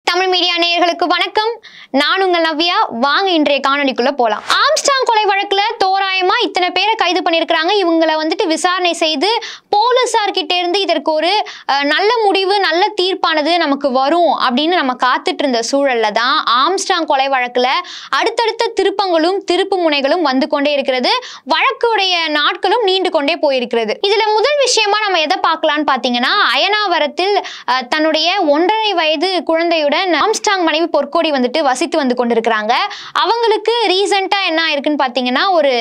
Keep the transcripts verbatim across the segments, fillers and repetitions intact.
Tamil media நேயர்களுக்கு வணக்கம். நான் உங்கள் நவ்யா. வாங்க இன்றைய காணொளிக்குள்ள போலாம். ஆம்ஸ்ட்ராங் கொலை வழக்குல தோராயமா இத்தனை பேரை கைது பண்ணியிருக்கிறாங்க. இவங்களை வந்துட்டு விசாரணை செய்து போலீசார் கிட்ட இருந்து இதற்கு ஒரு நல்ல முடிவு, நல்ல தீர்ப்பானது நமக்கு வரும் அப்படின்னு நம்ம காத்துட்டு இருந்த சூழல்ல தான் ஆம்ஸ்ட்ராங் கொலை வழக்குல அடுத்தடுத்த திருப்பங்களும் திருப்பு முனைகளும் வந்து கொண்டே இருக்கிறது. வழக்குடைய நாட்களும் நீண்டு கொண்டே போயிருக்கிறது. இதுல முதல் விஷயமா நம்ம எதை பார்க்கலான்னு பாத்தீங்கன்னா, அயனாவரத்தில் தன்னுடைய ஒன்றரை வயது குழந்தையுடன் ஆம்ஸ்ட்ராங் மனைவி பொற்கோடி வந்துட்டு வசித்து வந்து கொண்டிருக்கிறாங்க. அவங்களுக்கு ரீசெண்டா என்ன ஆயிருக்குன்னு பாத்தீங்கன்னா, ஒரு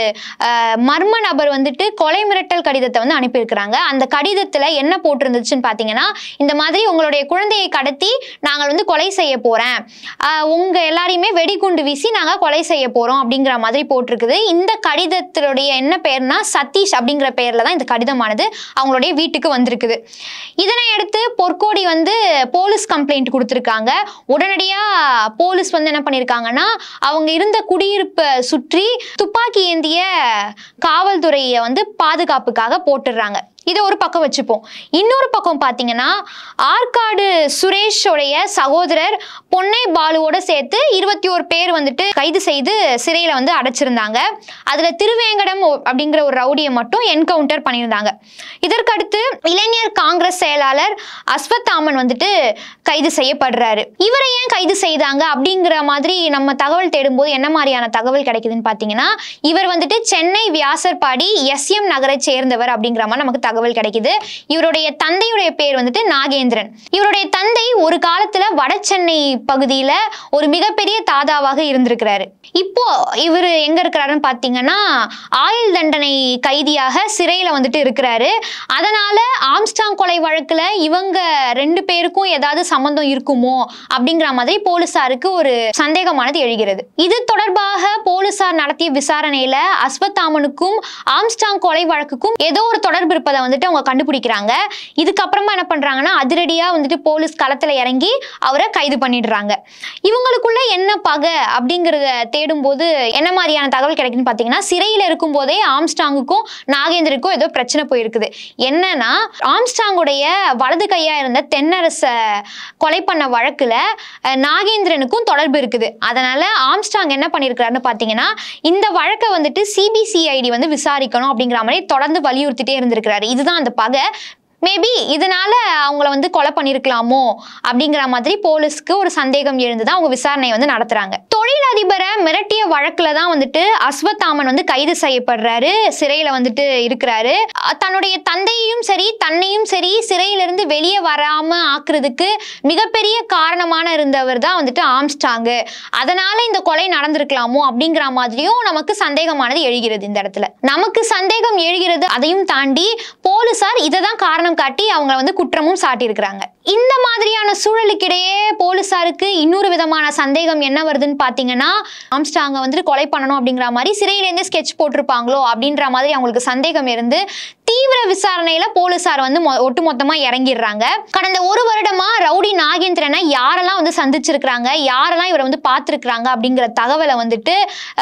மர்ம நபர் வந்துட்டு கொலை மிரட்டல் கடிதத்தை வந்து அனுப்பியிருக்கிறாங்க. அந்த கடிதத்துல என்ன போட்டிருந்துச்சுன்னு பாத்தீங்கன்னா, இந்த மாதிரி உங்களுடைய குழந்தையை கடத்தி நாங்கள் வந்து கொலை செய்ய போறேன், உங்க எல்லாரையுமே வெடிகுண்டு வீசி நாங்க கொலை செய்ய போறோம் அப்படிங்கிற மாதிரி போட்டிருக்குது. இந்த கடிதத்தினுடைய என்ன பேர்னா சதீஷ் அப்படிங்கிற பேர்ல தான் இந்த கடிதமானது அவங்களுடைய வீட்டுக்கு வந்திருக்குது. இதனை அடுத்து பொற்கோடி வந்து போலீஸ் கம்ப்ளைண்ட் கொடுத்திருக்காங்க. உடனடியா போலீஸ் வந்து என்ன பண்ணிருக்காங்கன்னா, அவங்க இருந்த குடியிருப்பை சுற்றி துப்பாக்கி ஏந்திய காவல்துறையை வந்து பாதுகாப்புக்காக போட்டுடுறாங்க. இதை ஒரு பக்கம் வச்சுப்போம். இன்னொரு பக்கம் பார்த்தீங்கன்னா, ஆற்காடு சுரேஷோடைய சகோதரர் பொன்னை பாலுவோட சேர்த்து இருபத்தி ஒரு பேர் வந்துட்டு கைது செய்து சிறையில் வந்து அடைச்சிருந்தாங்க. அதில் திருவேங்கடம் அப்படிங்கிற ஒரு ரவுடியை மட்டும் என்கவுண்டர் பண்ணியிருந்தாங்க. இதற்கடுத்து இளைஞர் காங்கிரஸ் செயலாளர் அஸ்வத்தாமன் வந்துட்டு கைது செய்யப்படுறாரு. இவரை ஏன் கைது செய்தாங்க அப்படிங்கிற மாதிரி நம்ம தகவல் தேடும்போது என்ன மாதிரியான தகவல் கிடைக்குதுன்னு பார்த்தீங்கன்னா, இவர் வந்துட்டு சென்னை வியாசர்பாடி எஸ் எம் நகரை சேர்ந்தவர் அப்படிங்கிற மாதிரி நமக்கு தகவல் கிடைக்குது. இவருடைய தந்தையுடைய பேர் வந்துட்டு நாகேந்திரன். இவருடைய தந்தை ஒரு காலத்துல வட சென்னை பகுதியில ஒரு மிகப்பெரிய தாதாவாக இருந்திருக்கிறாரு. இப்போ இவர் எங்க இருக்கிறாருன்னு பாத்தீங்கன்னா, ஆயுள் தண்டனை கைதியாக சிறையில வந்துட்டு இருக்கிறாரு. அதனால ஆம்ஸ்ட்ராங் கொலை வழக்குல இவங்க ரெண்டு பேருக்கும் ஏதாவது சம்பந்தம் இருக்குமோ அப்படிங்கிற மாதிரி போலீசாருக்கு ஒரு சந்தேகமானது எழுகிறது. இது தொடர்பாக போலீசார் நடத்திய விசாரணையில அஸ்வத்தாமனுக்கும் ஆம்ஸ்ட்ராங் கொலை வழக்குக்கும் ஏதோ ஒரு தொடர்பு இருப்பதை வந்துட்டு அவங்க கண்டுபிடிக்கிறாங்க. இதுக்கப்புறமா என்ன பண்றாங்கன்னா, அதிரடியா வந்துட்டு போலீஸ் களத்துல இறங்கி அவரை கைது பண்ணிடுறாங்க. இவங்களுக்குள்ள என்ன பகை அப்படிங்கறத தேடும் போது என்ன மாதிரியான தகவல் கிடைக்குன்னு பாத்தீங்கன்னா, சிறையில இருக்கும் போதே ஆம்ஸ்ட்ராங்குக்கும் நாகேந்திரனுக்கும் ஏதோ பிரச்சனை போயிருக்குது. என்னன்னா, ஆம்ஸ்ட்ராங்குடைய வலது கையா இருந்த தென்னரச கொலை பண்ண வழக்குல நாகேந்திரனுக்கும் தொடர்பு இருக்குது. அதனால ஆம்ஸ்ட்ராங் என்ன பண்ணிருக்காருன்னு பாத்தீங்கன்னா, இந்த வழக்கை வந்துட்டு சிபிசிஐடி வந்து விசாரிக்கணும் அப்படிங்கிற மாதிரி தொடர்ந்து வலியுறுத்திட்டே இருந்திருக்கிறாரு. இதுதான் அந்த பகை. மேபி இதனால அவங்கள வந்து கொலை பண்ணிருக்கலாமோ அப்படிங்கிற மாதிரி போலீஸ்க்கு ஒரு சந்தேகம் எழுந்துதான் அவங்க விசாரணையை வந்து நடத்துறாங்க. தொழிலதிபரை மிரட்டிய வழக்குல தான் வந்துட்டு அஸ்வத்தாமன் வந்து கைது செய்யப்படுறாரு, சிறையில வந்துட்டு இருக்கிறாரு. தன்னுடைய தந்தையையும் சரி தன்னையும் சரி சிறையிலிருந்து வெளியே வராம ஆக்குறதுக்கு மிகப்பெரிய காரணமான இருந்தவர் தான் வந்துட்டு ஆம்ஸ்ட்ராங். அதனால இந்த கொலை நடந்திருக்கலாமோ அப்படிங்கிற மாதிரியும் நமக்கு சந்தேகமானது எழுகிறது. இந்த இடத்துல நமக்கு சந்தேகம் எழுகிறது. அதையும் தாண்டி போலீசார் இதை தான் காரணம் காட்டி அவங்க வந்து குற்றமும் சாட்டி இருக்கிறாங்க. இந்த மாதிரியான சூழலுக்கிடையே போலீசாருக்கு இன்னொரு விதமான சந்தேகம் என்ன வருதுன்னு பாத்தீங்கன்னா, ஆம்ஸ்ட்ராங்க வந்து கொலை பண்ணணும் அப்படிங்கிற மாதிரி சிறையிலேருந்தே ஸ்கெட்ச் போட்டிருப்பாங்களோ அப்படின்ற மாதிரி அவங்களுக்கு சந்தேகம் இருந்து தீவிர விசாரணையில போலீசார் வந்து ஒட்டுமொத்தமா இறங்கிடுறாங்க. கடந்த ஒரு வருடமா ரவுடி நாகேந்திரனை யாரெல்லாம் வந்து சந்திச்சிருக்கிறாங்க, யாரெல்லாம் இவரை வந்து பார்த்திருக்கிறாங்க அப்படிங்கிற தகவலை வந்துட்டு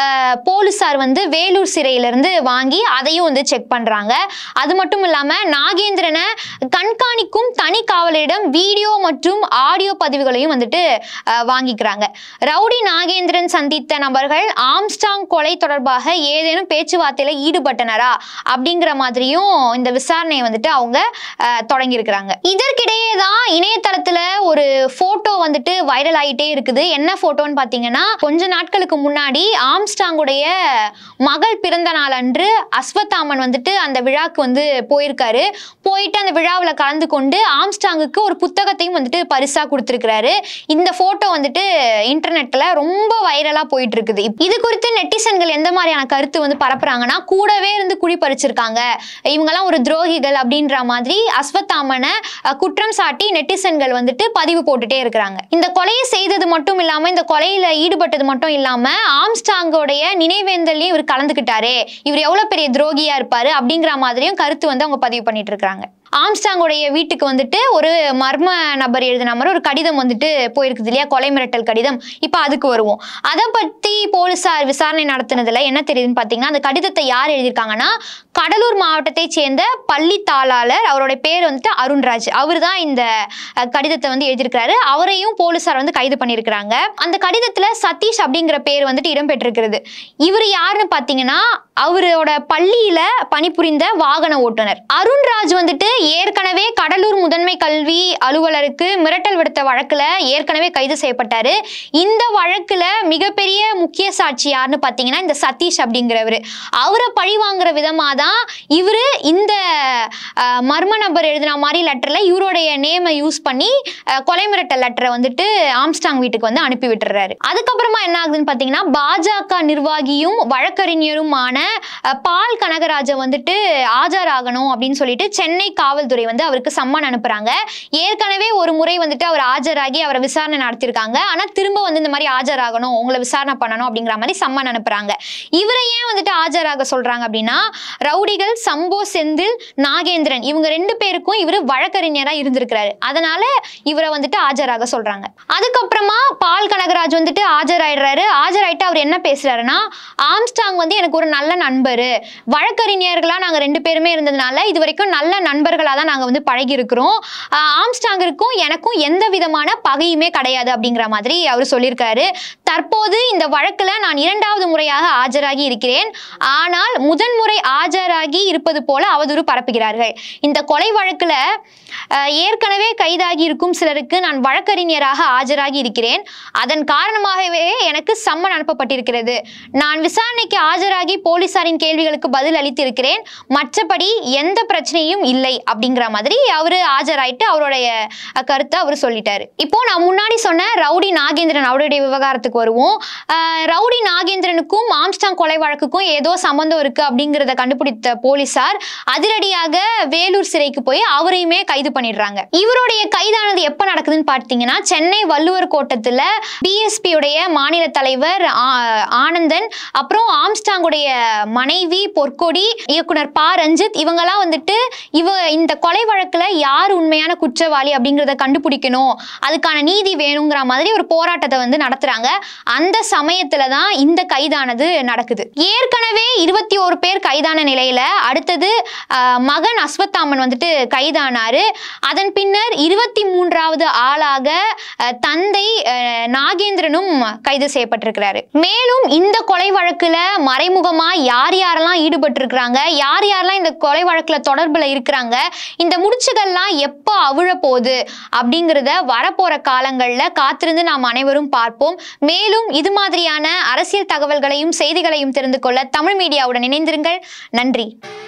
போலீசார் வந்து வேலூர் சிறையிலிருந்து வாங்கி அதையும் வந்து செக் பண்றாங்க. அது மட்டும் இல்லாம நாகேந்திரனை கண்காணிக்கும் தனி காவலரிடம் வீடியோ மற்றும் ஆடியோ பதிவுகளையும் வந்துட்டு வாங்கிக்கிறாங்க. ரவுடி நாகேந்திரன் சந்தித்த நபர்கள் ஆம்ஸ்ட்ராங் கொலை தொடர்பாக ஏதேனும் பேச்சுவார்த்தையில ஈடுபட்டனரா அப்படிங்கிற மாதிரியும் இந்த விசாரணையை வந்துட்டு அவங்க தொடங்கி இருக்கிறாங்க. இதற்கிடையே தான் இணையதளத்துல ஒரு போட்டோ வந்துட்டு வைரல் ஆகிட்டே இருக்குது. என்ன போட்டோன்னு பாத்தீங்கன்னா, கொஞ்ச நாட்களுக்கு முன்னாடி ஆம்ஸ்ட்ராங்குடைய மகள் பிறந்த நாள் அன்று அஸ்வத்தாமன் வந்துட்டு அந்த விழாக்கு வந்து போயிருக்காரு. போயிட்டு அந்த விழாவில் கலந்து கொண்டு ஆம்ஸ்ட்ராங்குக்கு ஒரு புத்தகத்தையும் வந்துட்டு பரிசா கொடுத்திருக்கிறாரு. இந்த போட்டோ வந்துட்டு இன்டர்நெட்ல ரொம்ப வைரலா போயிட்டு இருக்குது. இது குறித்து நெட்டிசன்கள் எந்த மாதிரியான கருத்து வந்து பரப்புறாங்கன்னா, கூடவே இருந்து குழி பறிச்சிருக்காங்க, இவங்கெல்லாம் ஒரு துரோகிகள் அப்படின்ற மாதிரி அஸ்வத்தாமனை குற்றம் சாட்டி நெட்டிசன்கள் வந்துட்டு பதிவு போட்டுட்டே இருக்கிறாங்க. இந்த கொலையை செய்தது மட்டும் இல்லாம, இந்த கொலையில ஈடுபட்டது மட்டும் இல்லாம ஆம்ஸ்ட்ராங்கோடைய நினைவேந்தலையும் இவர் கலந்துக்கிட்டாரு, இவர் எவ்வளவு பெரிய துரோகியா இருப்பாரு அப்படிங்கிற மாதிரியும் கருத்து வந்து அவங்க பதிவு பண்ணிட்டு இருக்காங்க. ஆம்ஸ்டாங்கோடைய வீட்டுக்கு வந்துட்டு ஒரு மர்ம நபர் எழுதின மாதிரி ஒரு கடிதம் வந்துட்டு போயிருக்குது இல்லையா, கொலை மிரட்டல் கடிதம். இப்போ அதுக்கு வருவோம். அதை பத்தி போலீசார் விசாரணை நடத்தினதுல என்ன தெரியுதுன்னு பார்த்தீங்கன்னா, அந்த கடிதத்தை யார் எழுதியிருக்காங்கன்னா, கடலூர் மாவட்டத்தை சேர்ந்த பள்ளி தாளாளர், அவருடைய பேர் வந்துட்டு அருண்ராஜ். அவர் தான் இந்த கடிதத்தை வந்து எழுதியிருக்கிறாரு. அவரையும் போலீசார் வந்து கைது பண்ணியிருக்கிறாங்க. அந்த கடிதத்துல சதீஷ் அப்படிங்கிற பேர் வந்துட்டு இடம்பெற்றிருக்கிறது. இவர் யாருன்னு பார்த்தீங்கன்னா, அவரோட பள்ளியில பணிபுரிந்த வாகன ஓட்டுநர். அருண்ராஜ் வந்துட்டு ஏற்கனவே கடலூர் முதன்மை கல்வி அலுவலருக்கு மிரட்டல் விடுத்த வழக்குல ஏற்கனவே கைது செய்யப்பட்டாரு. இந்த வழக்குல மிகப்பெரிய முக்கிய சாட்சி யாருன்னு பார்த்தீங்கன்னா இந்த சதீஷ் அப்படிங்கிறவர். அவரை பழி வாங்குற விதமாக தான் இவரு இந்த மர்ம நபர் எழுதின மாதிரி லெட்டர்ல இவருடைய நேமை யூஸ் பண்ணி கொலை மிரட்டல் லெட்டரை வந்துட்டு ஆம்ஸ்டாங் வீட்டுக்கு வந்து அனுப்பி விட்டுறாரு. அதுக்கப்புறமா என்ன ஆகுதுன்னு பார்த்தீங்கன்னா, பாஜக நிர்வாகியும் வழக்கறிஞருமான பால் கனகராஜன் வந்துட்டு ஆஜராகணும் அப்படின்னு சொல்லிட்டு சென்னை காவல்துறை வந்து அவருக்கு சம்மன் அனுப்புறாங்க. ஏற்கனவே ஒரு முறை வந்துட்டு அவர் ஆஜராகி அவரை விசாரணை நடத்திருக்காங்க. ஆனா திரும்ப வந்து இந்த மாதிரி ஆஜராகணும், உங்களை விசாரணை பண்ணணும் அப்படிங்கிற மாதிரி சம்மன் அனுப்புறாங்க. இவரை ஏன் வந்துட்டு ஆஜராக சொல்றாங்க அப்படின்னா, ரவுடிகள் சம்போ செந்தில் நாகேந்திரன் இவங்க ரெண்டு பேருக்கும் இவர் வழக்கறிஞரா இருந்திருக்கிறாரு. அதனால இவரை வந்துட்டு ஆஜராக சொல்றாங்க. அதுக்கப்புறமா பால் கனகராஜ் வந்துட்டு ஆஜராயிடுறாரு. ஆஜராயிட்டு அவர் என்ன பேசுறாருன்னா, ஆம்ஸ்டாங் வந்து எனக்கு ஒரு நல்ல நண்பர், வழக்கறிஞர்களா நாங்க ரெண்டு பேருமே இருந்ததுனால இது வரைக்கும் நல்ல நண்பர்களா தான் நாங்க வந்து பழகி இருக்கிறோம். ஆம்ஸ்டாங்கிற்கும் எனக்கும் எந்த விதமான பகையுமே கிடையாது அப்படிங்கிற மாதிரி அவர் சொல்லியிருக்காரு. தற்போது இந்த வழக்குல நான் இரண்டாவது முறையாக ஆஜராகி இருக்கிறேன். ஆனால் முதன்முறை ஆஜராகி இருப்பது போல அவதூறு பரப்புகிறார்கள். இந்த கொலை வழக்குல ஏற்கனவே கைதாகி இருக்கும் சிலருக்கு நான் வழக்கறிஞராக ஆஜராகி இருக்கிறேன். அதன் காரணமாகவே எனக்கு சம்மன் அனுப்பப்பட்டிருக்கிறது. நான் விசாரணைக்கு ஆஜராகி போலீசாரின் கேள்விகளுக்கு பதில் அளித்திருக்கிறேன். மற்றபடி எந்த பிரச்சனையும் இல்லை அப்படிங்கிற மாதிரி அவரு ஆஜராயிட்டு அவருடைய கருத்தை அவர் சொல்லிட்டாரு. இப்போ நான் முன்னாடி சொன்ன ரவுடி நாகேந்திரன் அவருடைய விவகாரத்துக்கு வருவோம். ரவுடி நாகேந்திரனுக்கும் ஆம்ஸ்டாங் கொலை வழக்குக்கும் ஏதோ சம்பந்தம் இருக்கு அப்படிங்கிறத கண்டுபிடித்த போலீசார் அதிரடியாக வேலூர் சிறைக்கு போய் அவரையுமே கைது பண்ணிடுறாங்க. இவருடைய கைதானது எப்ப நடக்குதுன்னு பார்த்தீங்கன்னா, சென்னை வள்ளுவர் கோட்டத்துல பிஎஸ்பி உடைய மாநில தலைவர் ஆனந்தன், அப்புறம் ஆம்ஸ்டாங்குடைய மனைவி பொற்கொடி, இயக்குனர் பா ரஞ்சித் இவங்கெல்லாம் வந்துட்டு இவ இந்த கொலை வழக்குல யார் உண்மையான குற்றவாளி அப்படிங்கிறத கண்டுபிடிக்கணும், அதுக்கான நீதி வேணுங்கிற மாதிரி ஒரு போராட்டத்தை வந்து நடத்துறாங்க. அந்த சமயத்துல தான் இந்த கைதானது நடக்குது. ஏற்கனவே இருபத்தி ஒரு பேர் கைதான நிலையில அடுத்தது மகன் அஸ்வத்தாமன் வந்துட்டு கைதானாரு. அதன் பின்னர் இருபத்தி மூன்றாவது ஆளாக தந்தை நாகேந்திரனும் கைது செய்யப்பட்டிருக்கிறாரு. மேலும் இந்த கொலை வழக்குல மறைமுகமா யார் யாரெல்லாம் ஈடுபட்டு இருக்கிறாங்க, யார் யாரெல்லாம் இந்த கொலை வழக்குல தொடர்புல இருக்கிறாங்க, இந்த முடிச்சுகள்லாம் எப்போ அவிழ போகுது அப்படிங்கிறத வரப்போற காலங்கள்ல காத்திருந்து நாம் அனைவரும் பார்ப்போம். மேலும் இது மாதிரியான அரசியல் தகவல்களையும் செய்திகளையும் தெரிந்து கொள்ள தமிழ் மீடியாவுடன் இணைந்திருங்கள். நன்றி.